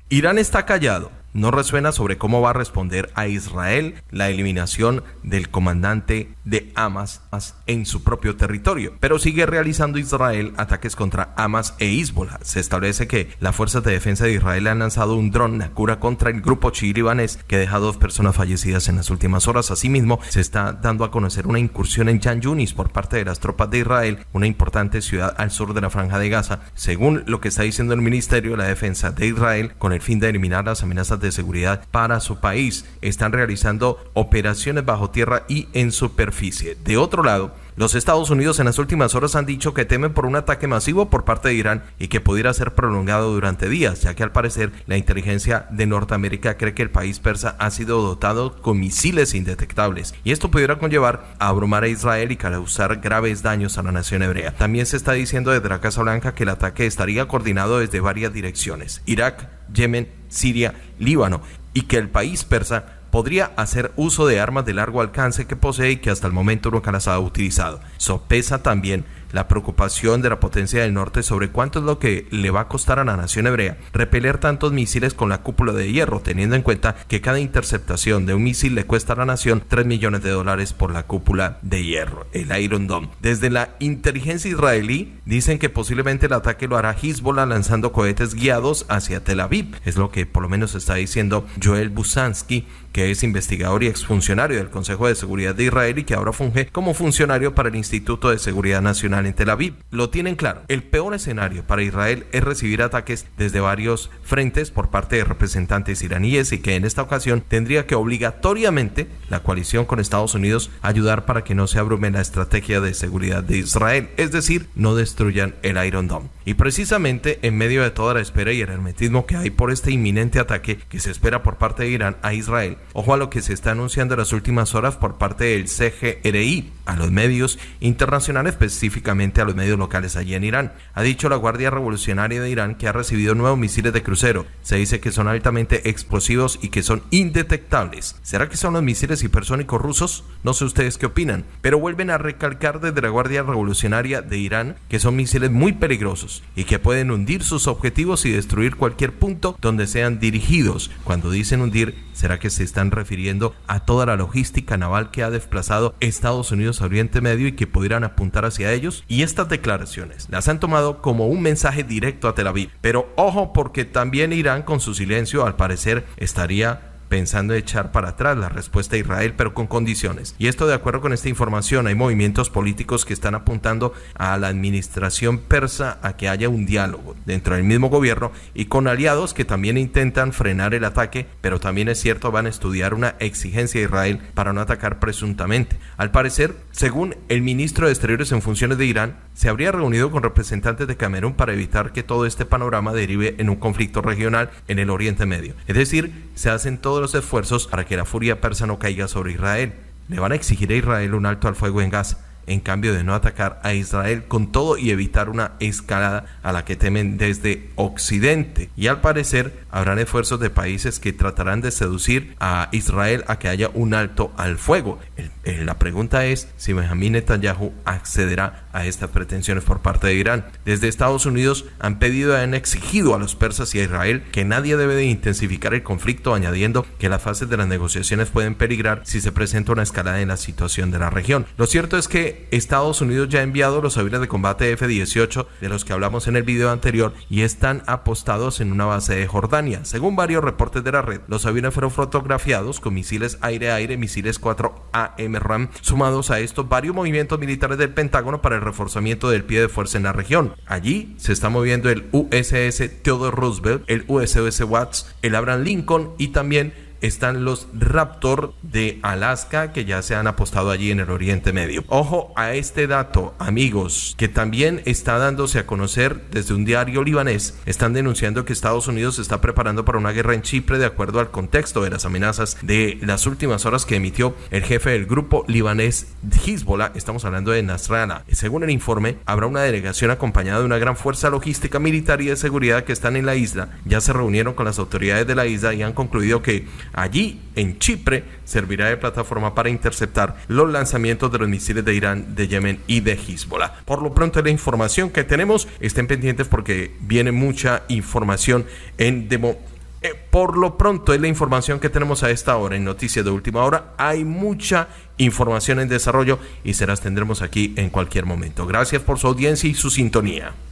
Irán está callado. No resuena sobre cómo va a responder a Israel la eliminación del comandante de Hamas en su propio territorio, pero sigue realizando Israel ataques contra Hamas e Hezbollah. Se establece que las fuerzas de defensa de Israel han lanzado un dron Nakura contra el grupo chií libanés que deja 2 personas fallecidas en las últimas horas. Asimismo, se está dando a conocer una incursión en Khan Yunis por parte de las tropas de Israel, una importante ciudad al sur de la Franja de Gaza, según lo que está diciendo el Ministerio de la Defensa de Israel, con el fin de eliminar las amenazas de seguridad para su país. Están realizando operaciones bajo tierra y en superficie. De otro lado, los Estados Unidos en las últimas horas han dicho que temen por un ataque masivo por parte de Irán y que pudiera ser prolongado durante días, ya que al parecer la inteligencia de Norteamérica cree que el país persa ha sido dotado con misiles indetectables y esto pudiera conllevar a abrumar a Israel y causar graves daños a la nación hebrea. También se está diciendo desde la Casa Blanca que el ataque estaría coordinado desde varias direcciones: Irak, Yemen, Siria, Líbano, y que el país persa podría hacer uso de armas de largo alcance que posee y que hasta el momento nunca las ha utilizado. Sopesa también la preocupación de la potencia del norte sobre cuánto es lo que le va a costar a la nación hebrea repeler tantos misiles con la cúpula de hierro, teniendo en cuenta que cada interceptación de un misil le cuesta a la nación $3 millones por la cúpula de hierro, el Iron Dome. Desde la inteligencia israelí dicen que posiblemente el ataque lo hará Hezbollah lanzando cohetes guiados hacia Tel Aviv. Es lo que por lo menos está diciendo Joel Busansky, que es investigador y exfuncionario del Consejo de Seguridad de Israel y que ahora funge como funcionario para el Instituto de Seguridad Nacional en Tel Aviv. Lo tienen claro: el peor escenario para Israel es recibir ataques desde varios frentes por parte de representantes iraníes y que en esta ocasión tendría que obligatoriamente la coalición con Estados Unidos ayudar para que no se abrume la estrategia de seguridad de Israel, es decir, no destruyan el Iron Dome. Y precisamente en medio de toda la espera y el hermetismo que hay por este inminente ataque que se espera por parte de Irán a Israel, ojo a lo que se está anunciando en las últimas horas por parte del CGRI a los medios internacionales, específicamente a los medios locales allí en Irán. Ha dicho la Guardia Revolucionaria de Irán que ha recibido nuevos misiles de crucero. Se dice que son altamente explosivos y que son indetectables. ¿Será que son los misiles hipersónicos rusos? No sé ustedes qué opinan, pero vuelven a recalcar desde la Guardia Revolucionaria de Irán que son misiles muy peligrosos y que pueden hundir sus objetivos y destruir cualquier punto donde sean dirigidos. Cuando dicen hundir, ¿será que se están refiriendo a toda la logística naval que ha desplazado Estados Unidos a Oriente Medio y que pudieran apuntar hacia ellos? Y estas declaraciones las han tomado como un mensaje directo a Tel Aviv. Pero ojo, porque también Irán con su silencio al parecer estaría pensando echar para atrás la respuesta a Israel, pero con condiciones. Y esto, de acuerdo con esta información, hay movimientos políticos que están apuntando a la administración persa a que haya un diálogo dentro del mismo gobierno y con aliados que también intentan frenar el ataque, pero también es cierto, van a estudiar una exigencia de Israel para no atacar presuntamente. Al parecer, según el ministro de Exteriores en funciones de Irán, se habría reunido con representantes de Camerún para evitar que todo este panorama derive en un conflicto regional en el Oriente Medio. Es decir, se hacen todos los esfuerzos para que la furia persa no caiga sobre Israel. Le van a exigir a Israel un alto al fuego en Gaza, en cambio de no atacar a Israel con todo y evitar una escalada a la que temen desde Occidente. Y al parecer habrán esfuerzos de países que tratarán de seducir a Israel a que haya un alto al fuego. La pregunta es si Benjamín Netanyahu accederá a estas pretensiones por parte de Irán. Desde Estados Unidos han exigido a los persas y a Israel que nadie debe de intensificar el conflicto, añadiendo que las fases de las negociaciones pueden peligrar si se presenta una escalada en la situación de la región. Lo cierto es que Estados Unidos ya ha enviado los aviones de combate F-18 de los que hablamos en el video anterior y están apostados en una base de Jordania. Según varios reportes de la red, los aviones fueron fotografiados con misiles aire-aire, misiles 4AM RAM, sumados a estos varios movimientos militares del Pentágono para el reforzamiento del pie de fuerza en la región. Allí se está moviendo el USS Theodore Roosevelt, el USS Watts, el Abraham Lincoln y también están los Raptor de Alaska que ya se han apostado allí en el Oriente Medio. Ojo a este dato, amigos, que también está dándose a conocer desde un diario libanés. Están denunciando que Estados Unidos se está preparando para una guerra en Chipre de acuerdo al contexto de las amenazas de las últimas horas que emitió el jefe del grupo libanés Hezbollah. Estamos hablando de Nasrallah. Según el informe, habrá una delegación acompañada de una gran fuerza logística, militar y de seguridad que están en la isla. Ya se reunieron con las autoridades de la isla y han concluido que allí, en Chipre, servirá de plataforma para interceptar los lanzamientos de los misiles de Irán, de Yemen y de Hezbollah. Por lo pronto, la información que tenemos, estén pendientes porque viene mucha información en Por lo pronto es la información que tenemos a esta hora en Noticias de Última Hora. Hay mucha información en desarrollo y se las tendremos aquí en cualquier momento. Gracias por su audiencia y su sintonía.